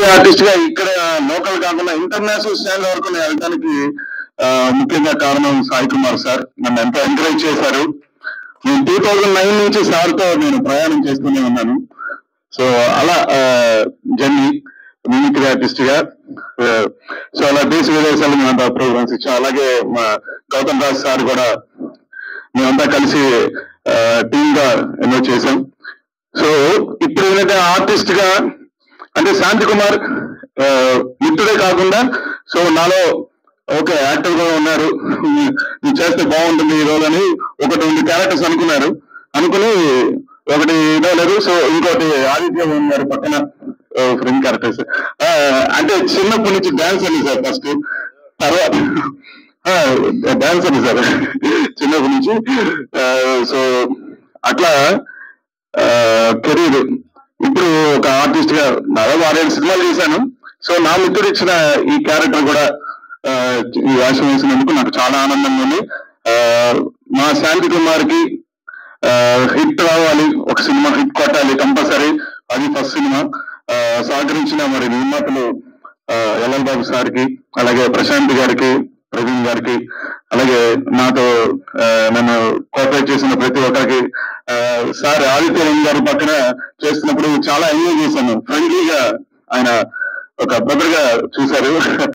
Artist గా ఇక్కడ local కాకుండా ఇంటర్నేషనల్ స్టాండ్ వరకు నేను వెళ్ళడానికి ముఖ్యంగా కారణం సాయి కుమార్ సార్. నన్ను ఎంతో ఎంకరేజ్ చేశారు. నేను 2009 నుంచి సార్ తో నేను ప్రయాణం చేస్తూనే ఉన్నాను. సో అలా జర్నీ మిమిక్రీ ఆర్టిస్ట్ గా సో అలా దేశ విదేశాలు మేమంతా ప్రోగ్రామ్స్ ఇచ్చాం. అలాగే మా గౌతమ్ రాజ్ సార్ కూడా మేమంతా కలిసి టీమ్ గా ఎన్నో చేశాం. సో ఇప్పుడు ఏంటంటే ఆర్టిస్ట్ గా అంటే శాంతి కుమార్ మిత్రుడే కాకుండా సో నాలో ఓకే యాక్టర్ గా ఉన్నారు, నువ్వు చేస్తే బాగుంటుంది ఈ రోల్ అని ఒకటి 2 క్యారెక్టర్స్ అనుకుని ఒకటి ఇవ్వలేదు. సో ఇంకోటి ఆదిత్య గారు పక్కన ఫ్రెండ్ క్యారెక్టర్స్. అంటే చిన్నప్పటి నుంచి డాన్స్ అని సార్ ఫస్ట్, తర్వాత డాన్స్ అని సార్ చిన్నప్పటి నుంచి. సో అట్లా కెరీర్ ఇప్పుడు ఒక ఆర్టిస్ట్ గా దాదాపు 6-7 సినిమాలు చేశాను. సో నా మిత్రుడు ఇచ్చిన ఈ క్యారెక్టర్ కూడా ఈ వేషం వేసినందుకు నాకు చాలా ఆనందంగా ఉంది. మా శాంతి కుమార్ కి హిట్ రావాలి, ఒక సినిమా హిట్ కొట్టాలి కంపల్సరీ, అది ఫస్ట్ సినిమా. సహకరించిన మరి నిర్మాతలు ఎల్ఎల్ బాబు సార్ కి, అలాగే ప్రశాంత్ గారికి, ప్రవీణ్ గారికి, అలాగే నాతో నన్ను కోఆపరేట్ చేసిన ప్రతి ఒక్కరికి. సార్ ఆదిత్య గారి పక్కన చేస్తున్నప్పుడు చాలా ఎంజాయ్ చేశాను. ఫ్రెండ్లీగా ఆయన ఒక బ్రదర్ గా చూశారు.